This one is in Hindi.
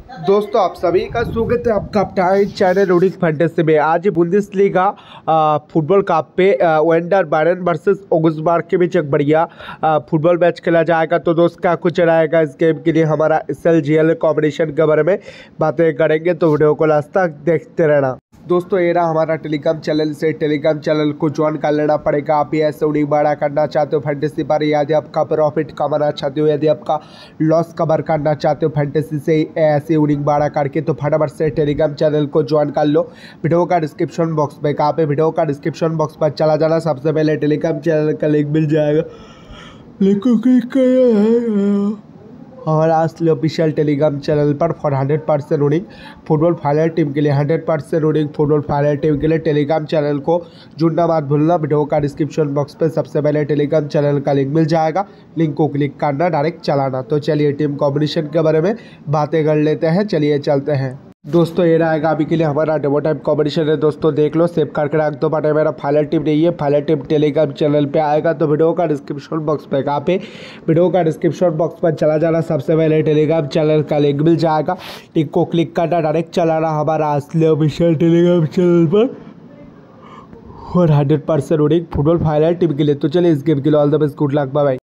दोस्तों आप सभी का स्वागत है आपका अपना चैनल उडिक फैंटेसी में। आज बुंदेसलीगा फुटबॉल कप पे वेंडर बायरन वर्सेस ऑगस्बर्ग के बीच एक बढ़िया फुटबॉल मैच खेला जाएगा। तो दोस्त क्या कुछ रहेगा इस गेम के लिए हमारा SLGL कॉम्बिनेशन के बारे में बातें करेंगे, तो वीडियो को लास्ट तक देखते रहना। दोस्तों ये रहा हमारा टेलीग्राम चैनल, से टेलीग्राम चैनल को ज्वाइन कर लेना पड़ेगा। आप ये ऐसे उड़ीक बड़ा करना चाहते हो फैंटेसी पर, यदि आपका प्रॉफिट कमाना चाहते हो, यदि आपका लॉस कवर करना चाहते हो फैंटेसी से ऐसे उड़ीक बड़ा करके, तो फटाफट से टेलीग्राम चैनल को ज्वाइन कर लो। वीडियो का डिस्क्रिप्शन बॉक्स में, कहाँ पे वीडियो का डिस्क्रिप्शन बॉक्स पर चला जाना, सबसे पहले टेलीग्राम चैनल का लिंक मिल जाएगा। लिंक को क्लिक कर हमारा असली ऑफिशियल टेलीग्राम चैनल पर फॉर 100% उड़ीक फुटबॉल फाइनल टीम के लिए 100% उड़ीक फुटबॉल फाइनल टीम के लिए टेलीग्राम चैनल को जुड़ना मत भूलना। वीडियो का डिस्क्रिप्शन बॉक्स पे सबसे पहले टेलीग्राम चैनल का लिंक मिल जाएगा, लिंक को क्लिक करना, डायरेक्ट चलाना। तो चलिए टीम कॉम्बिनेशन के बारे में बातें कर लेते हैं, चलिए चलते हैं। दोस्तों ये रहेगा अभी के लिए हमारा डेमो टाइप कॉम्बिनेशन है। दोस्तों देख लो, सेव करके रख दो, बट मेरा फाइनल टीम नहीं है, फाइनल टीम टेलीग्राम चैनल पे आएगा। तो वीडियो का डिस्क्रिप्शन बॉक्स पे, कहाँ पे वीडियो का डिस्क्रिप्शन बॉक्स पर चला जाना, सबसे पहले टेलीग्राम चैनल का लिंक मिल जाएगा, लिंक को क्लिक करना, डायरेक्ट चलाना हमारा असली ऑफिशियल टेलीग्राम चैनल पर और 100% उड़ीक फुटबॉल फाइनल टीम के लिए। तो चलिए इस गेम के लिए all the best, good luck, bye bye.